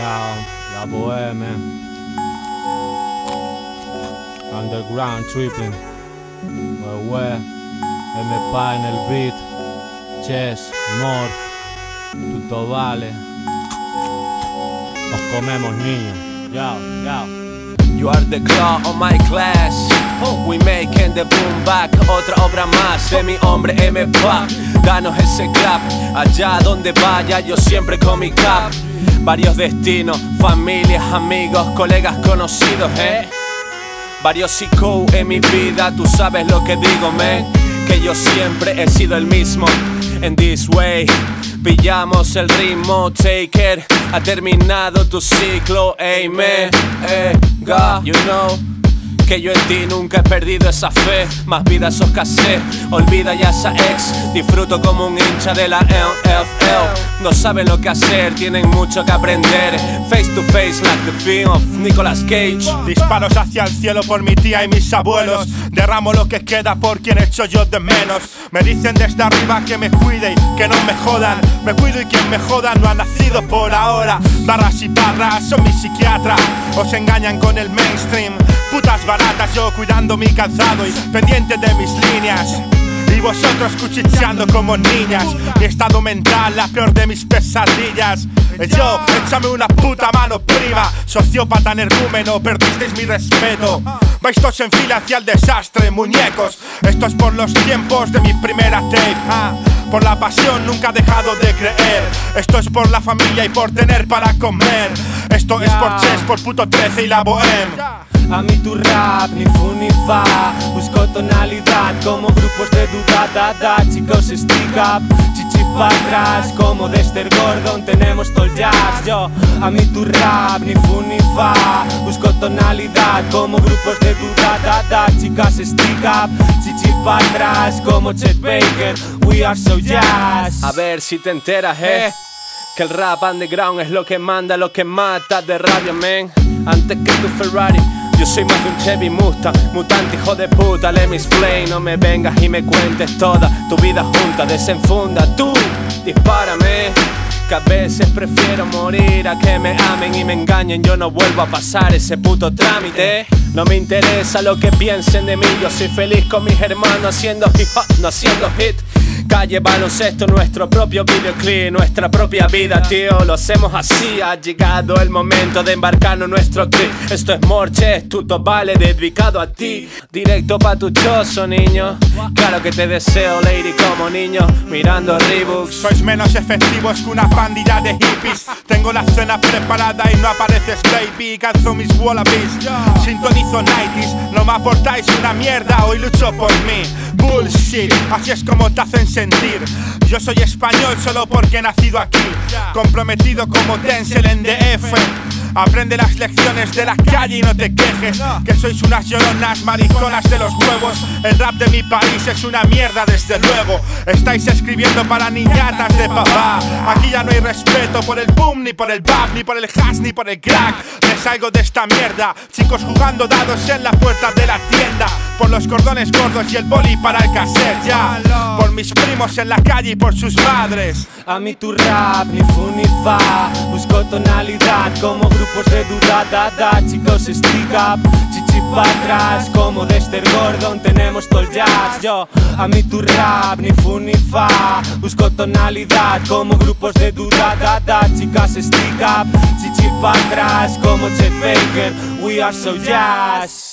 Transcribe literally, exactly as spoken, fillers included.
Ya, la bohemia, underground tripping, Wewe, M P A en el beat, Chess, Morph, tutto vale, nos comemos niños, yao, yao. You are the claw on my class. We making the boom back. Otra obra más de mi hombre M P A. Danos ese clap. Allá donde vaya yo siempre con mi cap. Varios destinos, familias, amigos, colegas conocidos, eh. Varios I Q en mi vida, tú sabes lo que digo, man. Que yo siempre he sido el mismo. En this way pillamos el ritmo, take it. Ha terminado tu ciclo, amen. Eh, God, you know que yo en ti nunca he perdido esa fe. Más vida sos casé, olvida ya esa ex. Disfruto como un hincha de la N F L. No saben lo que hacer, tienen mucho que aprender. Face to face like the film of Nicolas Cage. Disparos hacia el cielo por mi tía y mis abuelos. Derramo lo que queda por quien echo yo de menos. Me dicen desde arriba que me cuide y que no me jodan. Me cuido y quien me joda no ha nacido por ahora. Barras y barras son mi psiquiatra. Os engañan con el mainstream. Putas baratas, yo cuidando mi calzado y pendiente de mis líneas. Y vosotros cuchicheando como niñas. Mi estado mental, la peor de mis pesadillas. Yo, échame una puta mano prima. Sociópata energúmeno, perdisteis mi respeto. Vais todos en fila hacia el desastre, muñecos. Esto es por los tiempos de mi primera tape, ah. Por la pasión nunca he dejado de creer. Esto es por la familia y por tener para comer. Esto es por Chess, por puto trece y la bohem. A mí tu rap, ni fu ni fa. Busco tonalidad como grupos de duda, da, da. Chicos, stick up, chichi pa' atrás. Como Dexter Gordon tenemos todo el jazz. Yo, a mí tu rap, ni fu ni fa. Busco tonalidad como grupos de duda, da, da. Chicas, stick up, chichi pa' atrás. Como Chet Baker, we are so jazz. A ver si te enteras, eh, que el rap underground es lo que manda, lo que mata de rabia, man. Antes que tu Ferrari, yo soy más de un Chevy Mustang. Mutante, hijo de puta, let me explain. No me vengas y me cuentes toda tu vida junta. Desenfunda, tú, dispárame. Que a veces prefiero morir a que me amen y me engañen. Yo no vuelvo a pasar ese puto trámite. No me interesa lo que piensen de mí. Yo soy feliz con mis hermanos haciendo hip hop, no haciendo hit. Calle, baloncesto, nuestro propio videoclip, nuestra propia vida, tío, lo hacemos así. Ha llegado el momento de embarcarnos en nuestro clip. Esto es Morche, tutto vale, dedicado a ti. Directo pa' tu chozo, niño. Claro que te deseo, lady, como niño, mirando Reeboks. Sois menos efectivos que una pandilla de hippies. Tengo la cena preparada y no apareces, baby. Calzo mis wallabies, sintonizo nineties. No me aportáis una mierda, hoy lucho por mí. Bullshit, así es como te hacen sentir. Yo soy español solo porque he nacido aquí. Comprometido como Denzel en D F. Aprende las lecciones de la calle y no te quejes. Que sois unas lloronas mariconas de los huevos. El rap de mi país es una mierda desde luego. Estáis escribiendo para niñatas de papá. Aquí ya no hay respeto por el boom, ni por el bap, ni por el hash, ni por el crack. Me salgo de esta mierda. Chicos jugando dados en la puerta de la tienda. Por los cordones gordos y el boli para el cassette, ya. Por mis primos en la calle y por sus madres. A mí tu rap, ni fu ni fa. Busco tonalidad como grupos de duda, da, da. Chicos, stick up, chichi pa' atrás. Como Dexter Gordon tenemos todo el jazz. Yo, a mí tu rap, ni fu ni fa. Busco tonalidad como grupos de duda, da, da. Chicas, stick up, chichi pa' atrás. Como Chet Baker, we are so jazz.